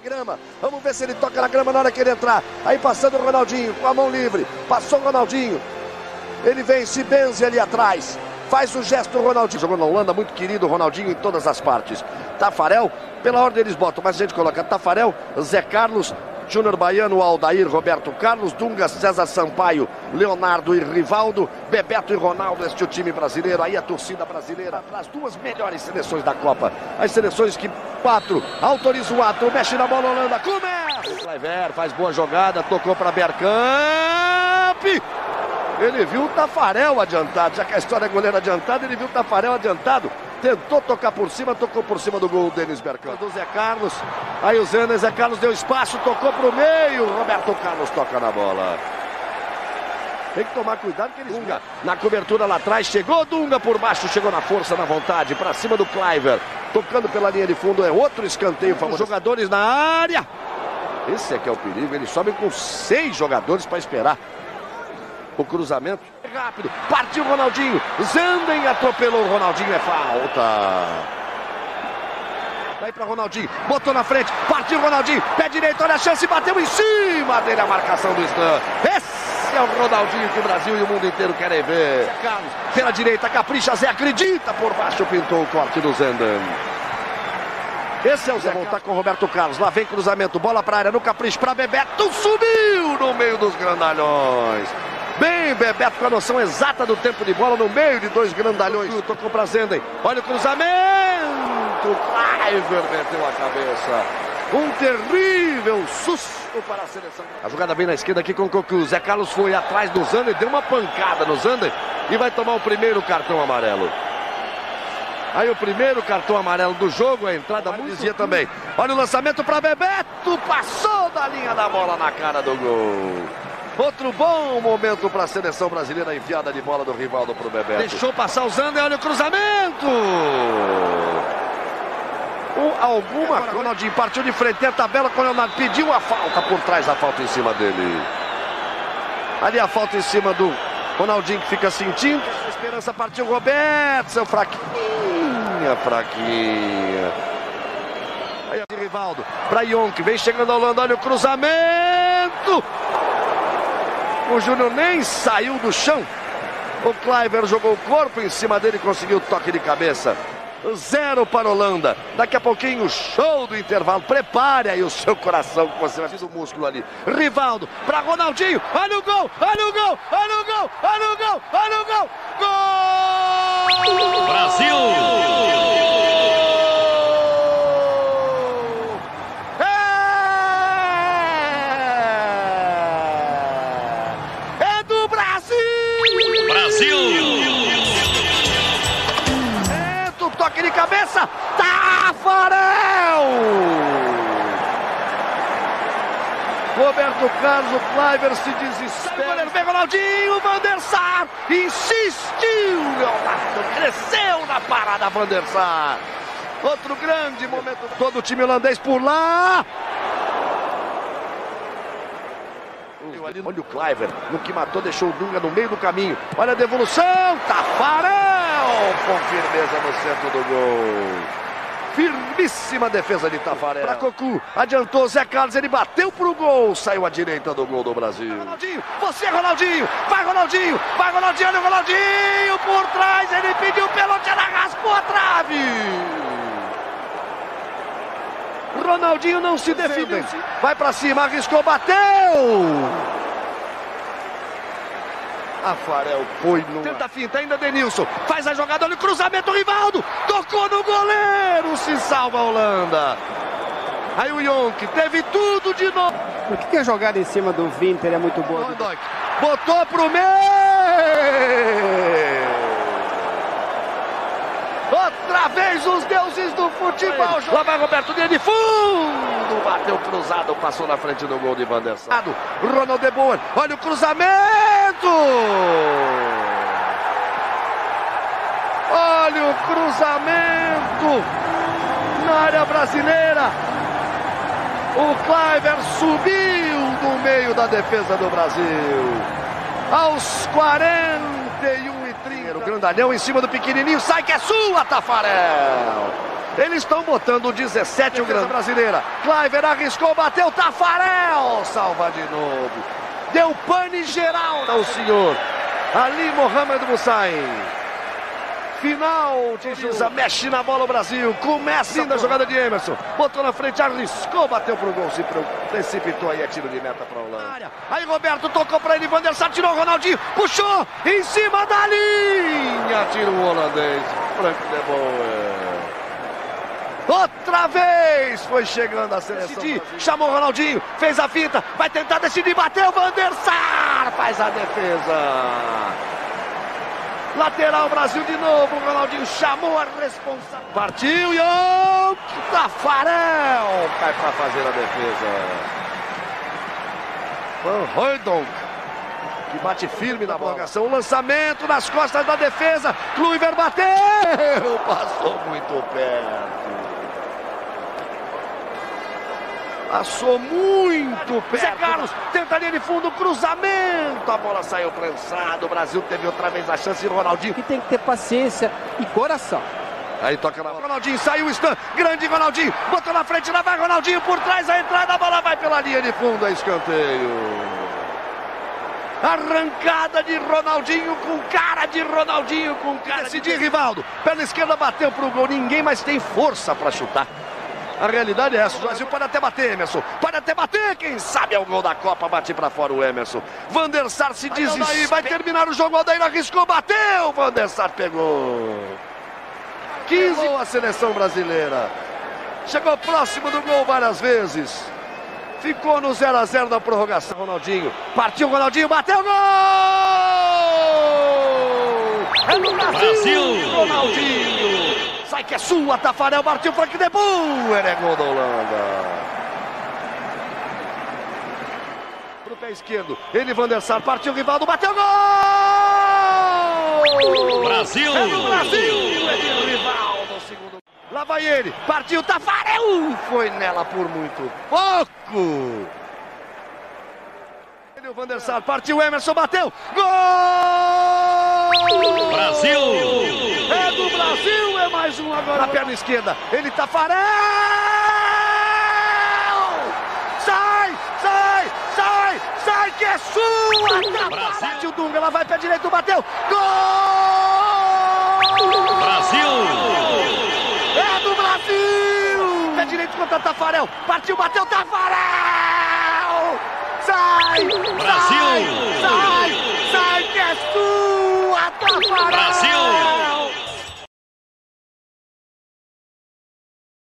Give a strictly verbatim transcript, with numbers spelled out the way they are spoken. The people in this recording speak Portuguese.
grama. Vamos ver se ele toca na grama na hora que ele entrar. Aí passando o Ronaldinho com a mão livre. Passou o Ronaldinho. Ele vem, se benze ali atrás. Faz o gesto o Ronaldinho. Jogou na Holanda, muito querido o Ronaldinho em todas as partes. Tafarel, pela ordem eles botam, mas a gente coloca Tafarel, Zé Carlos, Júnior Baiano, Aldair, Roberto Carlos, Dunga, César Sampaio, Leonardo e Rivaldo, Bebeto e Ronaldo. Este é o time brasileiro, aí a torcida brasileira. As duas melhores seleções da Copa. As seleções que quatro, autoriza o ato, mexe na bola, Holanda, começa! Kluivert faz boa jogada, tocou para Bergkamp. Ele viu o Tafarel adiantado, já que a história é goleiro adiantado, ele viu o Tafarel adiantado. Tentou tocar por cima, tocou por cima do gol o Denis Bergkamp. Do Zé Carlos, aí o Zé, Zé Carlos deu espaço, tocou para o meio, Roberto Carlos toca na bola. Tem que tomar cuidado que ele... Dunga na cobertura lá atrás, chegou Dunga por baixo, chegou na força, na vontade, para cima do Kluivert. Tocando pela linha de fundo, é outro escanteio famoso. Jogadores na área. Esse é que é o perigo, eles sobem com seis jogadores para esperar o cruzamento. Rápido, partiu o Ronaldinho, Zanden atropelou o Ronaldinho, é falta. Daí para Ronaldinho, botou na frente, partiu o Ronaldinho, pé direito, olha a chance, bateu em cima dele a marcação do Stan. Esse é o Ronaldinho que o Brasil e o mundo inteiro querem ver. Carlos, pela direita, capricha, Zé, acredita, por baixo pintou o corte do Zanden. Esse é o Zé, voltar com o Roberto Carlos, lá vem cruzamento, bola para a área, no capricho para Bebeto, subiu no meio dos grandalhões. Bem, Bebeto com a noção exata do tempo de bola no meio de dois grandalhões. Tocou para Zenden. Olha o cruzamento. Kluivert meteu a cabeça. Um terrível susto para a seleção. A jogada bem na esquerda aqui com o Cocu. Zé Carlos foi atrás do Zanden, deu uma pancada no Zanden e vai tomar o primeiro cartão amarelo. Aí o primeiro cartão amarelo do jogo, a entrada muito dizia também. Olha o lançamento para Bebeto. Passou da linha da bola na cara do gol. Outro bom momento para a seleção brasileira, enfiada de bola do Rivaldo para o Bebeto. Deixou passar o Zanden, olha o cruzamento. O, alguma coisa. Ronaldinho partiu de frente, tem a tabela com o Leonardo, pediu a falta por trás, a falta em cima dele. Ali a falta em cima do Ronaldinho que fica sentindo. A esperança partiu o Roberto, seu fraquinha, fraquinha. Aí o Rivaldo para Yonk, vem chegando a Holanda, olha o cruzamento. O Júnior nem saiu do chão. O Kluivert jogou o corpo em cima dele e conseguiu o toque de cabeça. Zero para a Holanda. Daqui a pouquinho, show do intervalo. Prepare aí o seu coração, que você vai ver o músculo ali. Rivaldo para Ronaldinho. Olha o gol, olha o gol, olha o gol, olha o gol, olha o gol. Gol! Brasil! Toque de cabeça, Tafarel! Roberto Carlos, o Kluivert se desespera. O goleiro pega o Ronaldinho, Van der Sar insistiu, Leonardo, cresceu na parada Van der Sar. Outro grande momento, todo o time holandês por lá. Olha o Kluivert, no que matou, deixou o Dunga no meio do caminho. Olha a devolução, Tafarel! Com firmeza no centro do gol. Firmíssima defesa de Tafarel. Para Cocu, adiantou Zé Carlos, ele bateu pro gol. Saiu à direita do gol do Brasil. Ronaldinho, você Ronaldinho, vai Ronaldinho, vai Ronaldinho, olha o Ronaldinho por trás, ele pediu pênalti, ela raspou a trave. Ronaldinho não se defende, vai para cima, arriscou, bateu. Tafarel foi no... Tenta a finta, ainda Denilson, faz a jogada, olha o cruzamento, Rivaldo, tocou no goleiro, se salva a Holanda. Aí o Yonk, teve tudo de novo. Por que, que a jogada em cima do Winter é muito boa? Botou pro meio. Outra vez os deuses do futebol. Lá vai Roberto, linha de fundo. Bateu cruzado, passou na frente do gol de Van der Sar. Ronald de Boer, olha o cruzamento. Olha o cruzamento na área brasileira. O Kluivert subiu no meio da defesa do Brasil. Aos quarenta e um e trinta. O grandalhão em cima do pequenininho. Sai que é sua, Tafarel. Eles estão botando o dezessete, o grande brasileira. Kluivert arriscou, bateu, Taffarel salva de novo. Deu pane geral ao senhor Ali Mohamed Musain. Final de Júlia, mexe na bola o Brasil, começa a jogada de Emerson, botou na frente, arriscou, bateu pro gol, se precipitou, aí é tiro de meta pra Holanda. Aí Roberto tocou pra ele, Van der Sar tirou o Ronaldinho, puxou, em cima da linha, tira o holandês, Frank de Boer. Outra vez foi chegando a seleção. Decidir, chamou o Ronaldinho, fez a fita, vai tentar decidir, bateu, Van der Sar faz a defesa. Lateral Brasil de novo, o Ronaldinho chamou a responsabilidade. Partiu e o Taffarel cai para fazer a defesa. Van Hooijdonk, que bate firme na prorrogação. O lançamento nas costas da defesa. Kluivert bateu, passou muito perto. Passou muito perto. Zé Carlos tenta linha de fundo, cruzamento. A bola saiu prensada. O Brasil teve outra vez a chance de Ronaldinho. Que tem que ter paciência e coração. Aí toca na bola. Ronaldinho saiu o Stan. Grande Ronaldinho. Botou na frente, lá vai Ronaldinho por trás. A entrada, a bola vai pela linha de fundo. É escanteio. Arrancada de Ronaldinho com cara de Ronaldinho com cara de, de Rivaldo. Perna esquerda bateu pro gol. Ninguém mais tem força para chutar. A realidade é essa, o Brasil pode até bater, Emerson, pode até bater, quem sabe é o gol da Copa, bate pra fora o Emerson. Van der Sar se desespera, vai terminar o jogo, Aldair arriscou, bateu, Van der Sar pegou. quinze a seleção brasileira, chegou próximo do gol várias vezes, ficou no zero a zero da prorrogação. Ronaldinho, partiu Ronaldinho, bateu, gol! É no Brasil, Brasil. Ronaldinho! Sai que é sua, Taffarel, partiu Frank de Boer, é gol da Holanda. Pro pé esquerdo, ele, Van der Sar, partiu Rivaldo, bateu, gol! Brasil! É no Brasil, é de Rivaldo, segundo. Lá vai ele, partiu Taffarel, foi nela por muito pouco. Ele, o Van der Sar, partiu Emerson, bateu, gol! Brasil! É do Brasil, é mais um agora. Na perna esquerda, ele Taffarel! Sai, sai, sai, sai, que é sua! Brasil! O Dunga, ela vai pé direito, bateu! Gol! Brasil! É do Brasil! Pé direito contra Taffarel, partiu, bateu, Taffarel! Sai! Brasil! Sai, sai, sai, que é sua! Taffarel! Brasil!